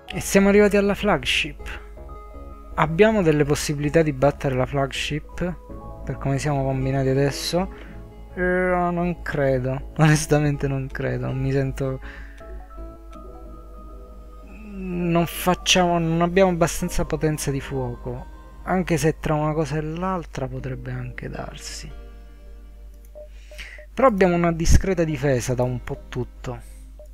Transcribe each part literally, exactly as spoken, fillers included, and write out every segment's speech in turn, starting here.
E siamo arrivati alla flagship. Abbiamo delle possibilità di battere la flagship per come siamo combinati adesso? Eh, non credo, onestamente non credo, non mi sento... Non facciamo, non abbiamo abbastanza potenza di fuoco, anche se tra una cosa e l'altra potrebbe anche darsi. Però abbiamo una discreta difesa da un po' tutto.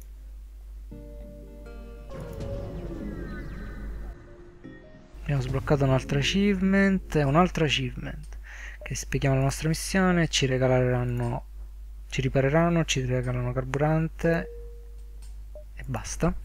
Abbiamo sbloccato un altro achievement e un altro achievement che spieghiamo la nostra missione, ci regaleranno, ci ripareranno, ci regalano carburante e basta.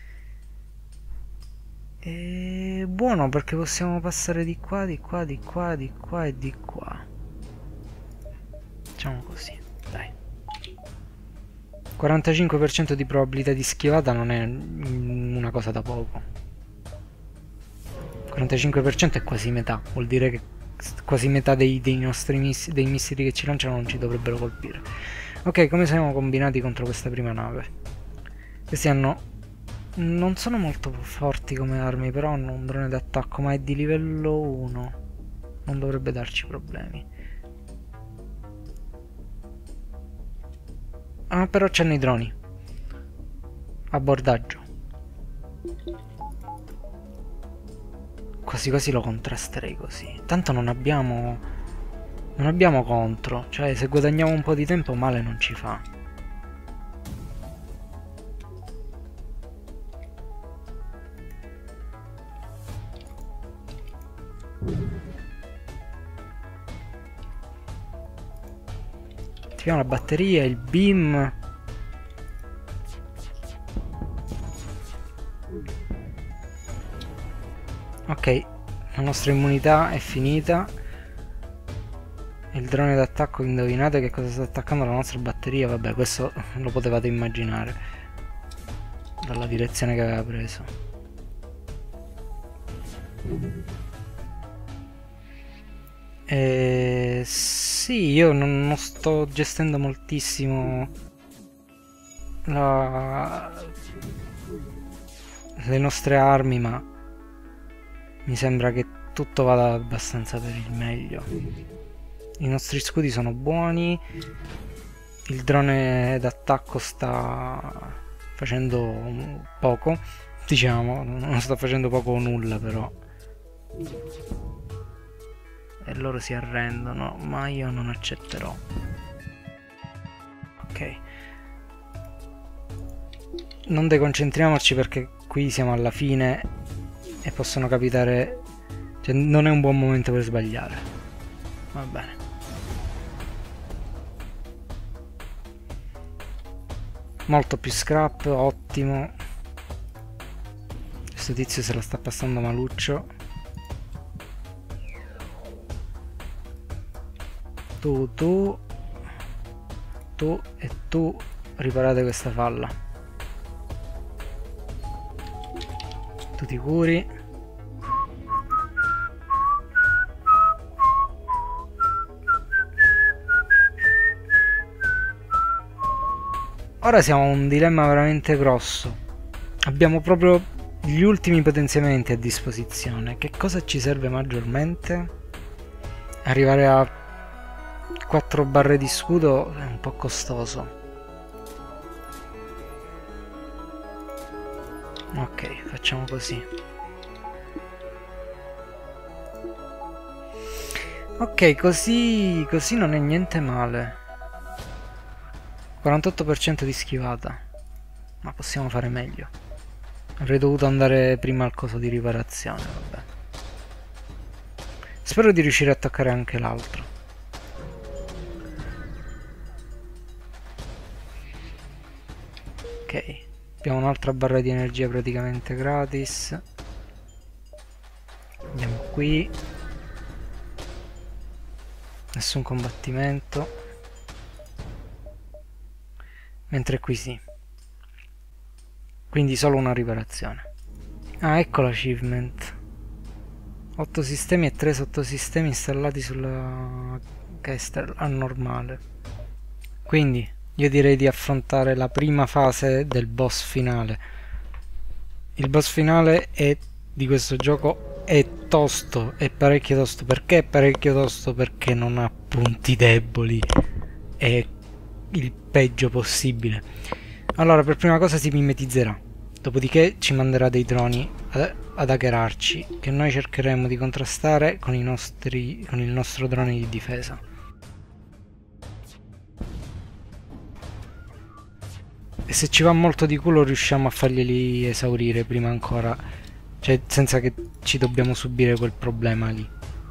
E buono, perché possiamo passare di qua, di qua, di qua, di qua e di qua. Facciamo così, dai. quarantacinque per cento di probabilità di schivata non è una cosa da poco. quarantacinque per cento è quasi metà, vuol dire che quasi metà dei, dei nostri miss dei missili che ci lanciano non ci dovrebbero colpire. Ok, come siamo combinati contro questa prima nave? Questi hanno... non sono molto forti come armi, però hanno un drone d'attacco, ma è di livello uno. Non dovrebbe darci problemi. Ah, però c'hanno i droni. Abbordaggio. Quasi quasi lo contrasterei così. Tanto non abbiamo... non abbiamo contro. Cioè, se guadagniamo un po' di tempo male non ci fa. Attiviamo la batteria, il beam. Ok, la nostra immunità è finita. Il drone d'attacco, indovinate che cosa sta attaccando la nostra batteria? Vabbè, questo lo potevate immaginare dalla direzione che aveva preso. Eh, sì, io non, non sto gestendo moltissimo la... le nostre armi, ma mi sembra che tutto vada abbastanza per il meglio. I nostri scudi sono buoni, il drone d'attacco sta facendo poco, diciamo, non sta facendo poco o nulla però. E loro si arrendono, ma io non accetterò. Ok. Non deconcentriamoci perché qui siamo alla fine e possono capitare... cioè non è un buon momento per sbagliare. Va bene. Molto più scrap, ottimo. Questo tizio se la sta passando maluccio. Tu, tu, tu e tu riparate questa falla. Tu ti curi. Ora siamo a un dilemma veramente grosso. Abbiamo proprio gli ultimi potenziamenti a disposizione. Che cosa ci serve maggiormente? Arrivare a quattro barre di scudo è un po' costoso. Ok, facciamo così. Ok, così, così non è niente male. quarantotto per cento di schivata. Ma possiamo fare meglio. Avrei dovuto andare prima al coso di riparazione, vabbè. Spero di riuscire a attaccare anche l'altro. Ok, abbiamo un'altra barra di energia praticamente gratis. Andiamo qui. Nessun combattimento. Mentre qui sì. Quindi solo una riparazione. Ah, ecco l'achievement. otto sistemi e tre sottosistemi installati sulla Kestrel a normale. Quindi io direi di affrontare la prima fase del boss finale. il boss finale è, di questo gioco è tosto, è parecchio tosto. Perché è parecchio tosto? Perché non ha punti deboli, è il peggio possibile. Allora, per prima cosa si mimetizzerà, dopodiché ci manderà dei droni ad, ad hackerarci, che noi cercheremo di contrastare con, i nostri, con il nostro drone di difesa. E se ci va molto di culo riusciamo a farglieli esaurire prima ancora, cioè senza che ci dobbiamo subire quel problema lì.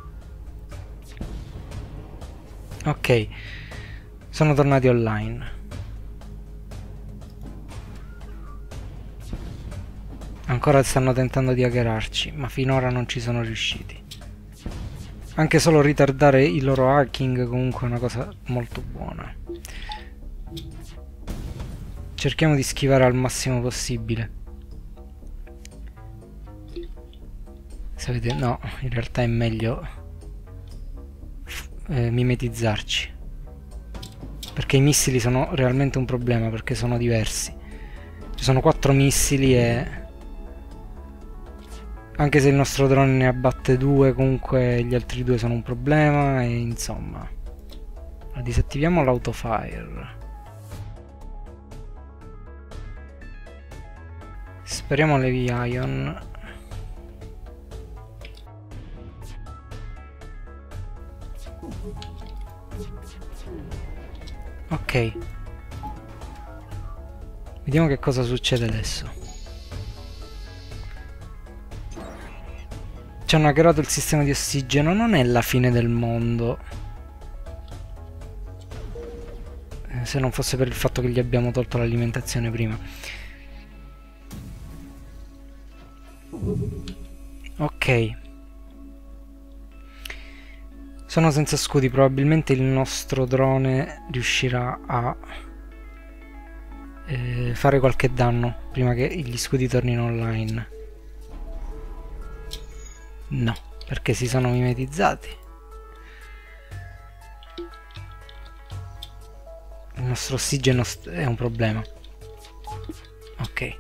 Ok, sono tornati online. Ancora stanno tentando di hackerarci, ma finora non ci sono riusciti. Anche solo ritardare il loro hacking comunque è una cosa molto buona. Cerchiamo di schivare al massimo possibile. Sapete, no, in realtà è meglio eh, mimetizzarci. Perché i missili sono realmente un problema, perché sono diversi. Ci sono quattro missili e... anche se il nostro drone ne abbatte due, comunque gli altri due sono un problema e insomma. Disattiviamo l'autofire. Speriamo Levi Ion. Ok. Vediamo che cosa succede adesso. Ci hanno hackerato il sistema di ossigeno, non è la fine del mondo. Eh, se non fosse per il fatto che gli abbiamo tolto l'alimentazione prima. Ok. Sono senza scudi, probabilmente il nostro drone riuscirà a eh, fare qualche danno prima che gli scudi tornino online. No, perché si sono mimetizzati. Il nostro ossigeno è un problema. Ok.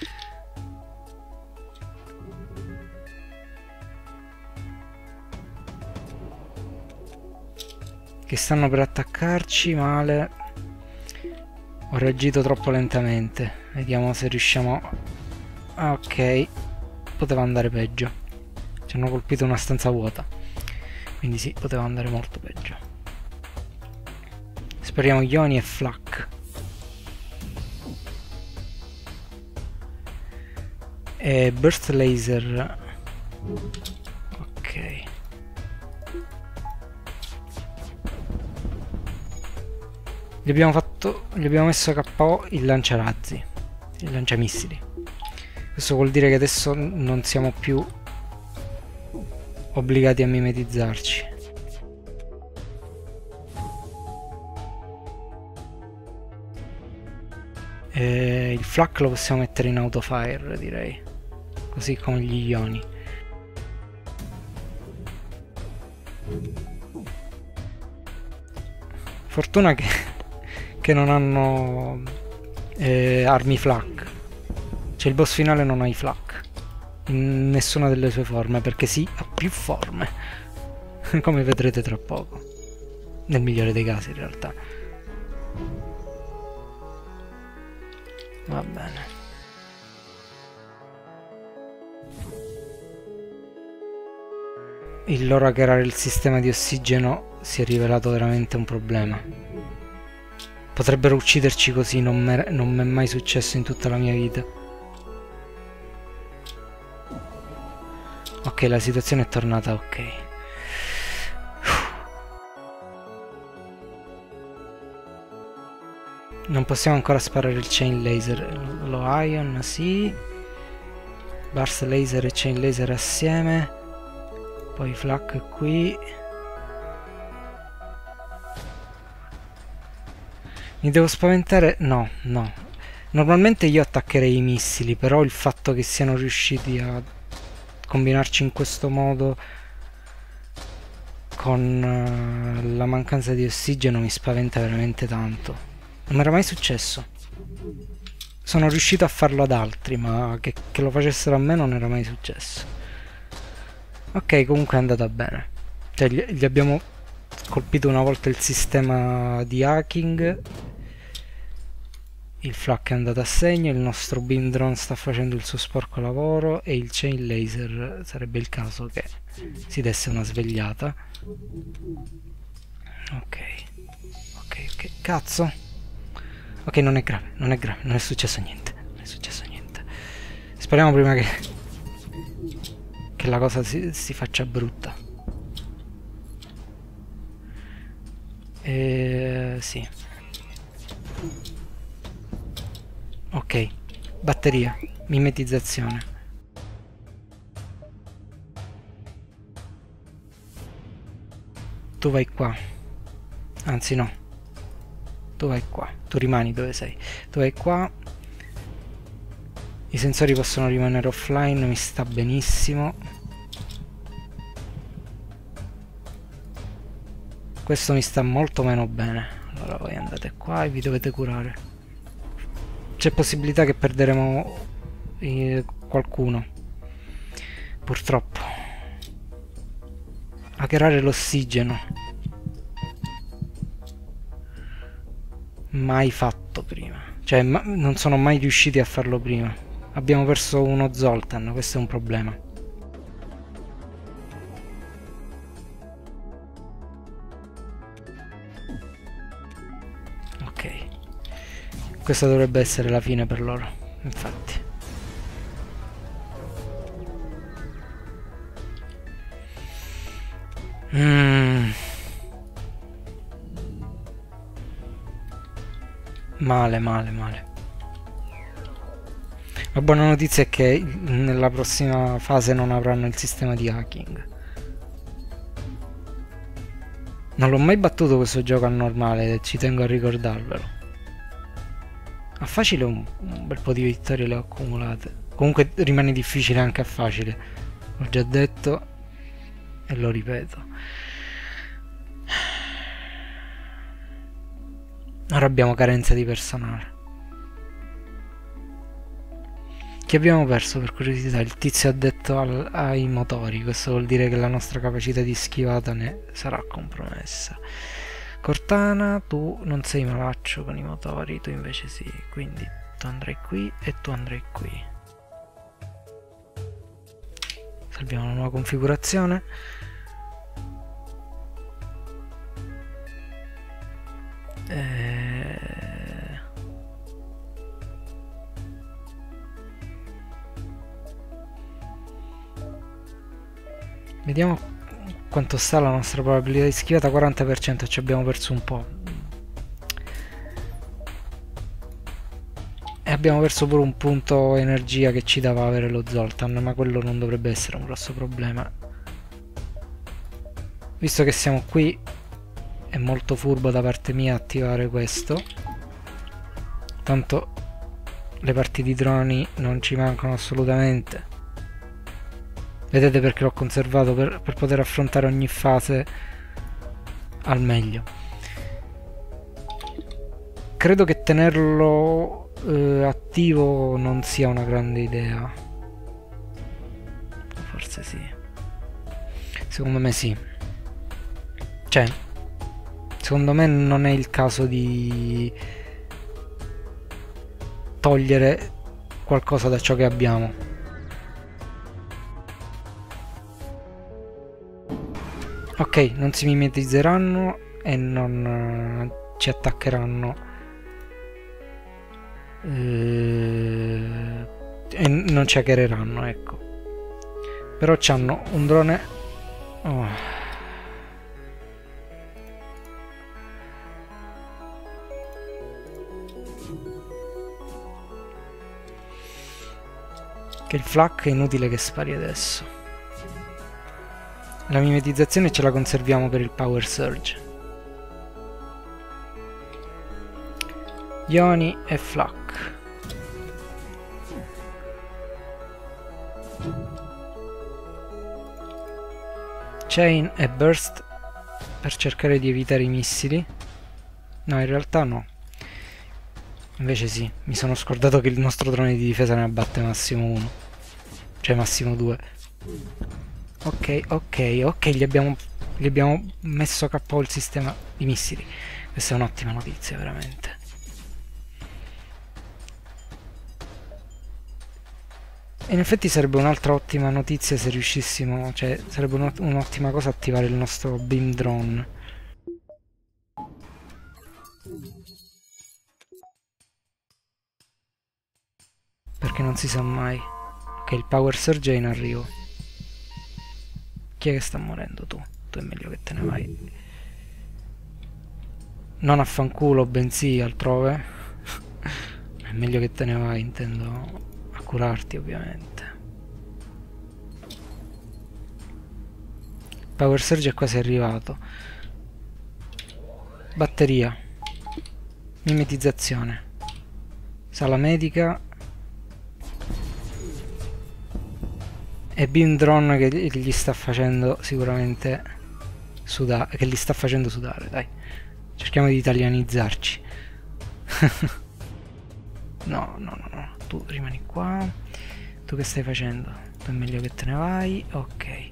Che stanno per attaccarci male. Ho reagito troppo lentamente. Vediamo se riusciamo. Ok. Poteva andare peggio. Ci hanno colpito una stanza vuota. Quindi sì, poteva andare molto peggio. Speriamo ioni e flak. E burst laser. Ok. Gli abbiamo fatto. Gli abbiamo messo K O il lanciarazzi. Il lanciamissili. Questo vuol dire che adesso non siamo più obbligati a mimetizzarci. E il flak lo possiamo mettere in autofire, direi. Così come gli ioni. Fortuna che, che non hanno eh, armi flak. Cioè il boss finale non ha i flak in nessuna delle sue forme, perché sì, ha più forme. Come vedrete tra poco. Nel migliore dei casi in realtà. Va bene. Il loro hackerare il sistema di ossigeno si è rivelato veramente un problema. Potrebbero ucciderci così, non mi è mai successo in tutta la mia vita. Ok, la situazione è tornata ok. Non possiamo ancora sparare il chain laser. Lo ion, sì. Burst laser e chain laser assieme. Poi flak qui. Mi devo spaventare? No, no. Normalmente io attaccherei i missili, però il fatto che siano riusciti a combinarci in questo modo con uh, la mancanza di ossigeno mi spaventa veramente tanto. Non mi era mai successo. sono riuscito a farlo ad altri, ma che, che lo facessero a me non era mai successo. Ok, comunque è andata bene. Cioè, gli, gli abbiamo colpito una volta il sistema di hacking. Il flak è andato a segno, il nostro beam drone sta facendo il suo sporco lavoro e il chain laser sarebbe il caso che si desse una svegliata. Ok, ok, ok, cazzo. Ok, non è grave, non è grave, non è successo niente, non è successo niente. Speriamo prima che, che la cosa si, si faccia brutta. E... sì. Ok, batteria, mimetizzazione. Tu vai qua. Anzi no. Tu vai qua. Tu rimani dove sei. Tu vai qua. I sensori possono rimanere offline, mi sta benissimo. Questo mi sta molto meno bene. Allora voi andate qua e vi dovete curare. C'è possibilità che perderemo eh, qualcuno. Purtroppo. Hackerare l'ossigeno. Mai fatto prima. Cioè, ma non sono mai riusciti a farlo prima. Abbiamo perso uno Zoltan, questo è un problema. Ok. Questa dovrebbe essere la fine per loro, infatti. Mm. Male, male, male. La buona notizia è che nella prossima fase non avranno il sistema di hacking. Non l'ho mai battuto questo gioco a normale, ci tengo a ricordarvelo. A facile un, un bel po' di vittorie le ho accumulate. Comunque rimane difficile anche a facile. L'ho già detto e lo ripeto. Ora abbiamo carenza di personale. Chi abbiamo perso per curiosità? Il tizio addetto al, ai motori. Questo vuol dire che la nostra capacità di schivata ne sarà compromessa. Cortana, tu non sei malaccio con i motori, tu invece sì, quindi tu andrai qui e tu andrai qui. Salviamo la nuova configurazione. E... vediamo quanto sta la nostra probabilità di schivata. Quaranta per cento, ci abbiamo perso un po'. E abbiamo perso pure un punto energia che ci dava avere lo Zoltan, ma quello non dovrebbe essere un grosso problema. Visto che siamo qui, è molto furbo da parte mia attivare questo. Tanto le parti di droni non ci mancano assolutamente. Vedete perché l'ho conservato, per, per poter affrontare ogni fase al meglio. Credo che tenerlo eh, attivo non sia una grande idea. Forse sì. Secondo me sì. Cioè, secondo me non è il caso di togliere qualcosa da ciò che abbiamo. Ok, non si mimetizzeranno e non uh, ci attaccheranno uh, e non ci hackereranno, ecco. Però c'hanno un drone. Oh. Che il flak è inutile che spari adesso. La mimetizzazione ce la conserviamo per il power surge. Ioni e flak. Chain e burst per cercare di evitare i missili. No, in realtà no. Invece sì, mi sono scordato che il nostro drone di difesa ne abbatte massimo uno. Cioè massimo due. Ok, ok, ok, gli abbiamo, gli abbiamo messo K O il sistema di missili. Questa è un'ottima notizia, veramente. E in effetti sarebbe un'altra ottima notizia se riuscissimo, cioè sarebbe un'ottima cosa attivare il nostro beam drone. Perché non si sa mai. Ok, il power surge è in arrivo. Chi è che sta morendo? Tu. Tu è meglio che te ne vai. Non a fanculo, bensì altrove. È meglio che te ne vai, intendo a curarti ovviamente. Power surge è quasi arrivato. Batteria. Mimetizzazione. Sala medica. E beam drone che gli sta facendo sicuramente sudare. Che gli sta facendo sudare, dai. Cerchiamo di italianizzarci. No, no, no, no. Tu rimani qua. Tu che stai facendo? Tu è meglio che te ne vai. Ok.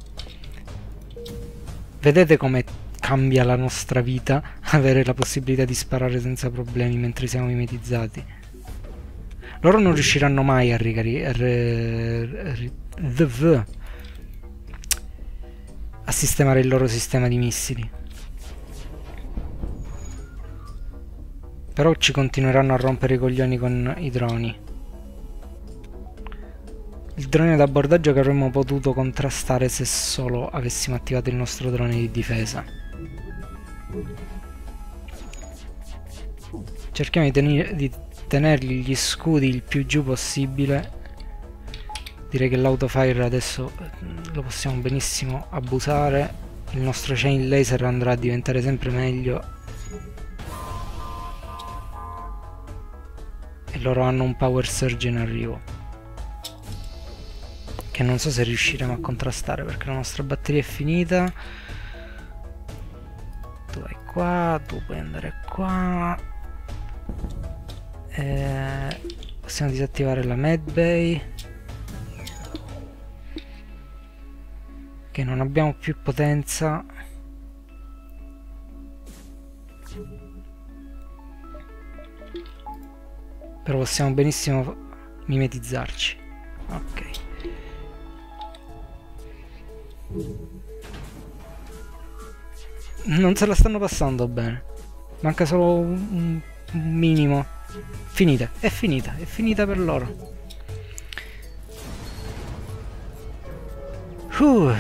Vedete come cambia la nostra vita avere la possibilità di sparare senza problemi mentre siamo mimetizzati. Loro non riusciranno mai a ricaricare a sistemare il loro sistema di missili. Però ci continueranno a rompere i coglioni con i droni. Il drone d'abbordaggio che avremmo potuto contrastare se solo avessimo attivato il nostro drone di difesa. Cerchiamo di, tenere, di tenergli gli scudi il più giù possibile. Direi che l'autofire adesso lo possiamo benissimo abusare. Il nostro chain laser andrà a diventare sempre meglio. E loro hanno un power surge in arrivo, che non so se riusciremo a contrastare perché la nostra batteria è finita. Tu vai qua, tu puoi andare qua. Eh, possiamo disattivare la medbay, che non abbiamo più potenza. Però possiamo benissimo mimetizzarci. Ok. Non se la stanno passando bene. Manca solo un, un minimo. Finita, è finita, è finita per loro. Uh.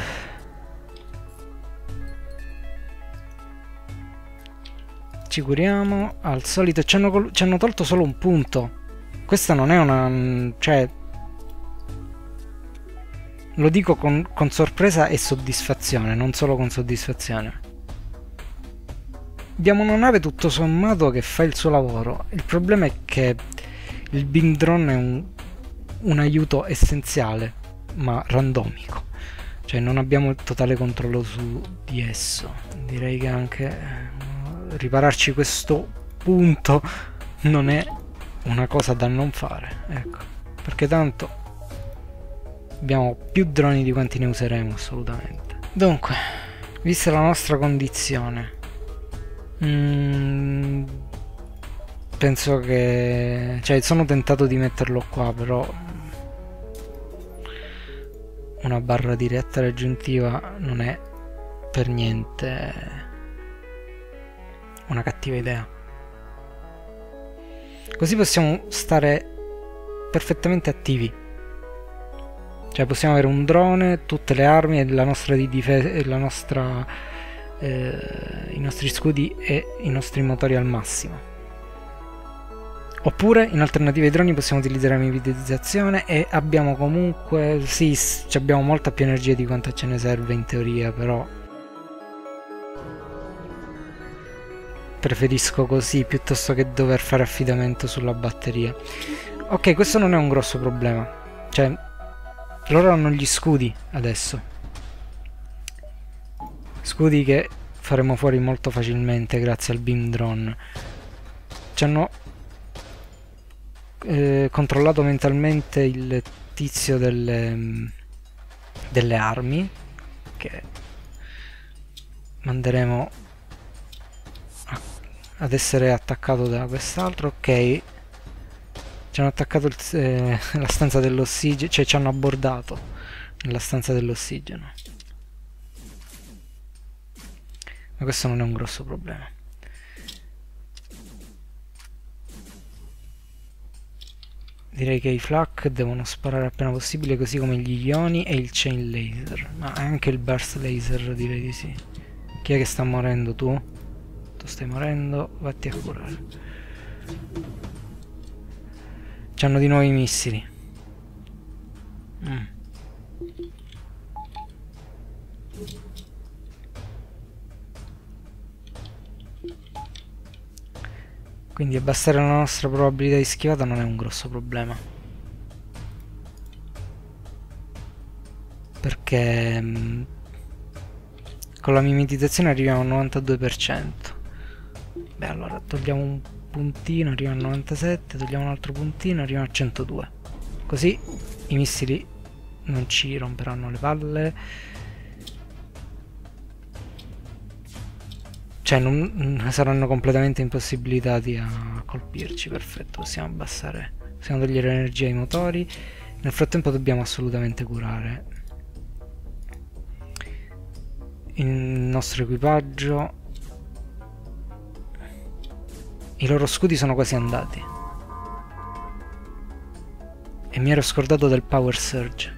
Ci curiamo. Al solito ci hanno, ci hanno tolto solo un punto. Questa non è una... cioè... Lo dico con, con sorpresa e soddisfazione, non solo con soddisfazione. Abbiamo una nave tutto sommato che fa il suo lavoro. Il problema è che il beam drone è un, un aiuto essenziale, ma randomico. Cioè non abbiamo il totale controllo su di esso. Direi che anche eh, ripararci questo punto non è una cosa da non fare. Ecco, perché tanto abbiamo più droni di quanti ne useremo assolutamente. Dunque, vista la nostra condizione, mm, penso che... cioè sono tentato di metterlo qua, però una barra di reattore aggiuntiva non è per niente una cattiva idea. Così possiamo stare perfettamente attivi. Cioè possiamo avere un drone, tutte le armi e la nostra di difesa, la nostra, eh, i nostri scudi e i nostri motori al massimo. Oppure in alternativa ai droni possiamo utilizzare la mimetizzazione e abbiamo comunque, sì, abbiamo molta più energia di quanta ce ne serve in teoria, però preferisco così piuttosto che dover fare affidamento sulla batteria. Ok, questo non è un grosso problema. Cioè, loro hanno gli scudi adesso. Scudi che faremo fuori molto facilmente grazie al beam drone. Ci hanno eh, controllato mentalmente il tizio delle, delle armi, che manderemo a, ad essere attaccato da quest'altro. Ok, ci hanno attaccato il, eh, la stanza dell'ossigeno, cioè ci hanno abbordato nella stanza dell'ossigeno, ma questo non è un grosso problema. Direi che i flak devono sparare appena possibile, così come gli ioni e il chain laser, ma anche il burst laser direi di sì. Chi è che sta morendo? Tu? Tu stai morendo, vatti a curare. C'hanno di nuovo i missili. Mm. Quindi abbassare la nostra probabilità di schivata non è un grosso problema, perché mh, con la mimetizzazione arriviamo al novantadue per cento. Beh, allora togliamo un puntino, arriviamo al novantasette, togliamo un altro puntino, arriviamo al centodue. Così i missili non ci romperanno le palle. Cioè non saranno completamente impossibilitati a colpirci. Perfetto, possiamo abbassare, possiamo togliere l'energia ai motori. Nel frattempo dobbiamo assolutamente curare il nostro equipaggio. I loro scudi sono quasi andati e mi ero scordato del power surge.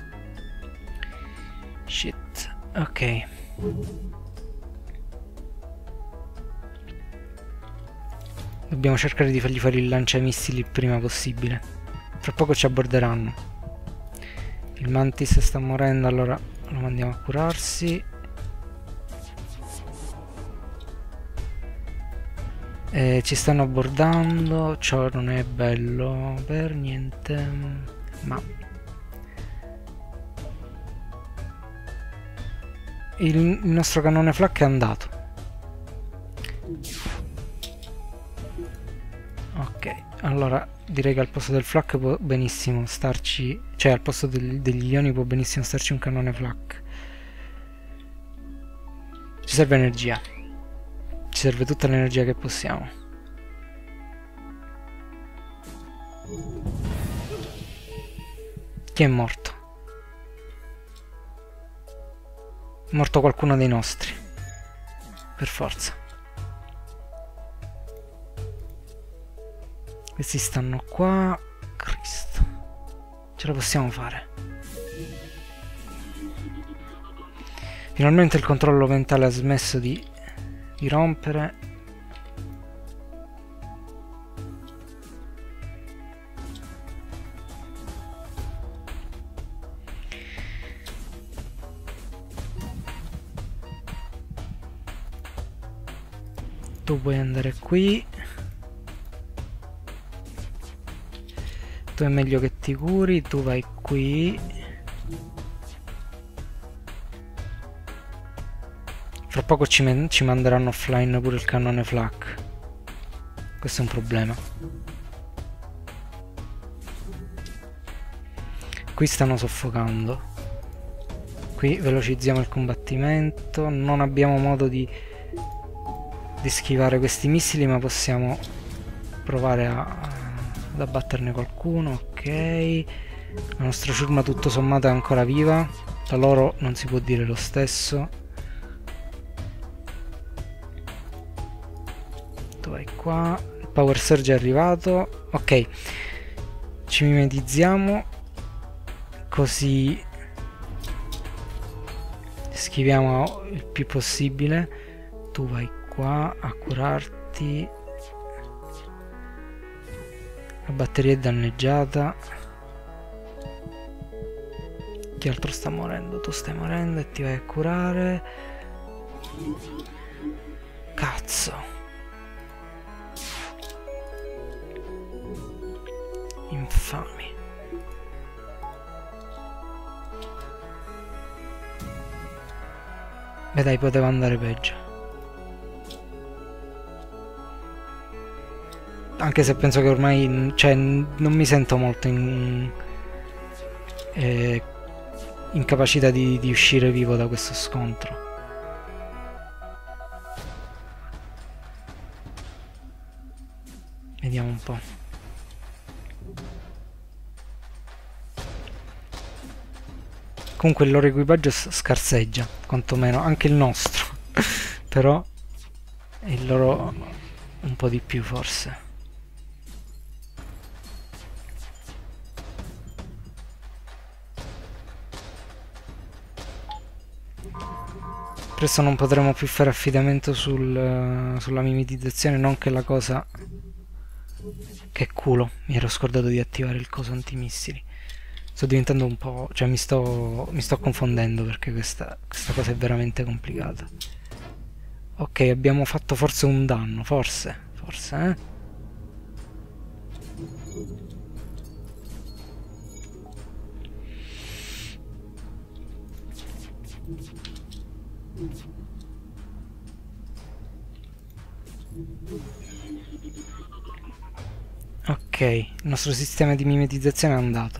Shit. Ok, dobbiamo cercare di fargli fare il lanciamissili il prima possibile. Fra poco ci abborderanno. Il Mantis sta morendo, allora lo mandiamo a curarsi. Eh, ci stanno abbordando, ciò non è bello per niente, ma il, il nostro cannone flak è andato. Ok, allora direi che al posto del flak può benissimo starci, cioè al posto del, degli ioni può benissimo starci un cannone flak. Ci serve energia, ci serve tutta l'energia che possiamo. Chi è morto? È morto qualcuno dei nostri, per forza. Questi stanno qua. Cristo, ce la possiamo fare. Finalmente il controllo mentale ha smesso di, di rompere. Tu puoi andare qui. Tu è meglio che ti curi, tu vai qui. Fra poco ci, ci manderanno offline pure il cannone flak. Questo è un problema. Qui stanno soffocando. Qui velocizziamo il combattimento. Non abbiamo modo di, di schivare questi missili, ma possiamo provare a, ad abbatterne qualcuno. Ok, la nostra ciurma tutto sommato è ancora viva. Da loro non si può dire lo stesso. Tu vai qua. Il power surge è arrivato. Ok, ci mimetizziamo così schiviamo il più possibile. Tu vai qua a curarti. La batteria è danneggiata. Chi altro sta morendo? Tu stai morendo e ti vai a curare. Cazzo. Infami. Beh dai, poteva andare peggio. anche se penso che ormai, cioè, non mi sento molto in, eh, in capacità di, di uscire vivo da questo scontro. Vediamo un po'. Comunque il loro equipaggio scarseggia, quantomeno, anche il nostro. Però il loro un po' di più forse. Presto non potremo più fare affidamento sul, sulla mimetizzazione, non che la cosa... Che culo, mi ero scordato di attivare il coso antimissili. Sto diventando un po'... cioè mi sto, mi sto confondendo perché questa, questa cosa è veramente complicata. Ok, abbiamo fatto forse un danno, forse, forse, eh? Ok, il nostro sistema di mimetizzazione è andato.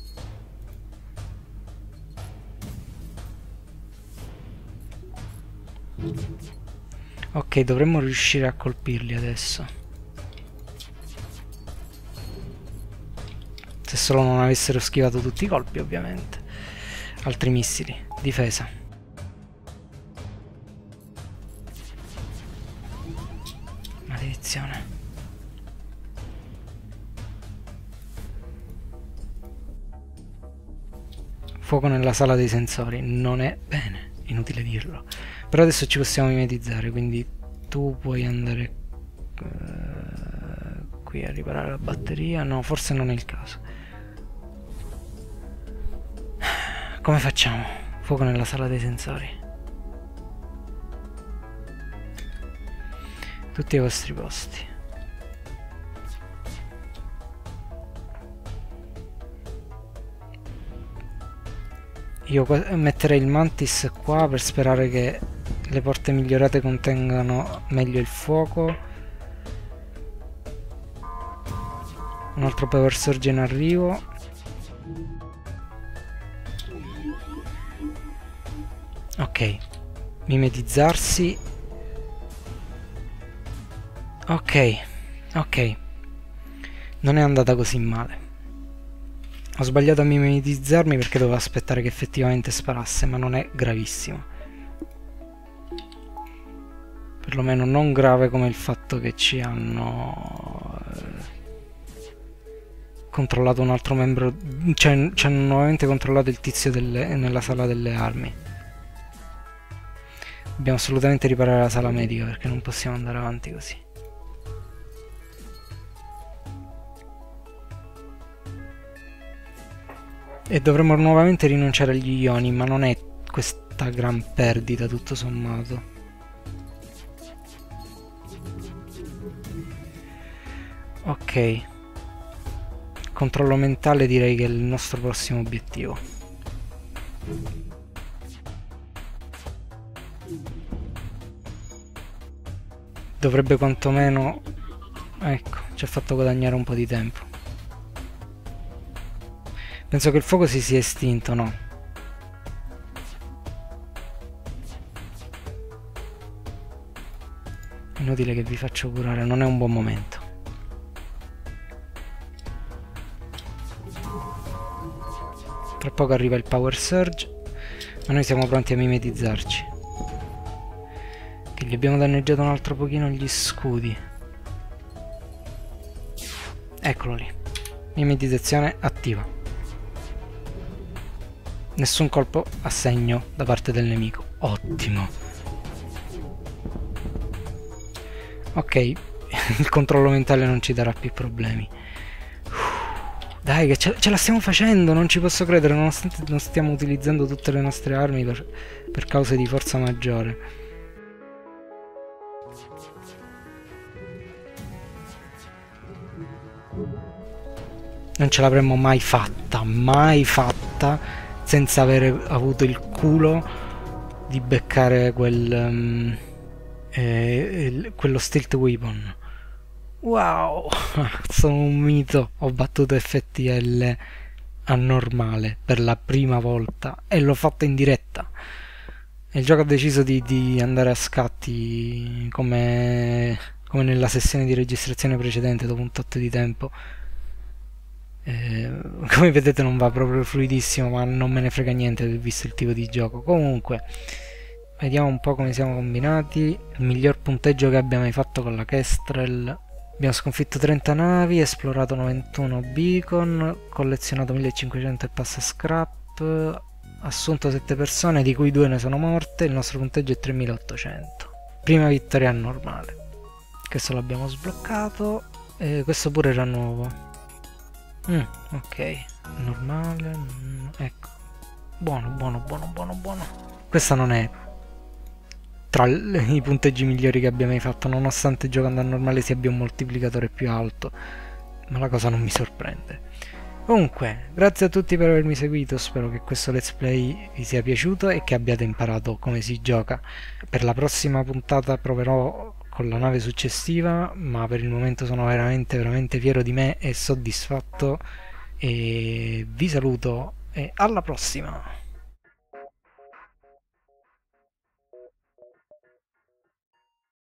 Ok, dovremmo riuscire a colpirli adesso. Se solo non avessero schivato tutti i colpi, ovviamente. Altri missili. Difesa. Maledizione. Fuoco nella sala dei sensori. Non è bene, inutile dirlo. Però adesso ci possiamo mimetizzare, quindi tu puoi andare uh, qui a riparare la batteria. No, forse non è il caso. Come facciamo? Fuoco nella sala dei sensori. Tutti ai vostri posti. Io metterei il mantis qua per sperare che le porte migliorate contengano meglio il fuoco. Un altro power surge in arrivo. Ok, mimetizzarsi. Ok, ok. Non è andata così male. Ho sbagliato a mimetizzarmi perché dovevo aspettare che effettivamente sparasse, ma non è gravissimo. Perlomeno non grave come il fatto che ci hanno eh, controllato un altro membro, cioè ci hanno nuovamente controllato il tizio delle, nella sala delle armi. Dobbiamo assolutamente riparare la sala medica perché non possiamo andare avanti così. E dovremmo nuovamente rinunciare agli ioni, ma non è questa gran perdita tutto sommato. Ok. Controllo mentale direi che è il nostro prossimo obiettivo. Dovrebbe quantomeno... ecco, ci ha fatto guadagnare un po' di tempo. Penso che il fuoco si sia estinto, no? Inutile che vi faccio curare, non è un buon momento. Tra poco arriva il power surge, ma noi siamo pronti a mimetizzarci. Che gli abbiamo danneggiato un altro pochino gli scudi. Eccolo lì. Mimetizzazione attiva. Nessun colpo a segno da parte del nemico. Ottimo. Ok, il controllo mentale non ci darà più problemi. Dai, che ce, ce la stiamo facendo, non ci posso credere, nonostante non stiamo utilizzando tutte le nostre armi per, per cause di forza maggiore. Non ce l'avremmo mai fatta, mai fatta, senza avere avuto il culo di beccare quel um, eh, il, quello stealth weapon. Wow, sono un mito, ho battuto F T L a normale per la prima volta e l'ho fatto in diretta. E il gioco ha deciso di, di andare a scatti come, come nella sessione di registrazione precedente dopo un tot di tempo. Eh, come vedete non va proprio fluidissimo, ma non me ne frega niente visto il tipo di gioco. Comunque, vediamo un po' come siamo combinati. Il miglior punteggio che abbia mai fatto con la Kestrel. Abbiamo sconfitto trenta navi, esplorato novantuno beacon, collezionato millecinquecento e passa scrap, assunto sette persone, di cui due ne sono morte, il nostro punteggio è tremilaottocento. Prima vittoria normale. Questo l'abbiamo sbloccato, e questo pure era nuovo. Mm, ok, normale, mm, ecco. Buono, buono, buono, buono, buono. Questa non è tra i punteggi migliori che abbia mai fatto, nonostante giocando a normale si abbia un moltiplicatore più alto, ma la cosa non mi sorprende. Comunque, grazie a tutti per avermi seguito, spero che questo let's play vi sia piaciuto e che abbiate imparato come si gioca. Per la prossima puntata proverò con la nave successiva, ma per il momento sono veramente veramente fiero di me e soddisfatto, e vi saluto e alla prossima!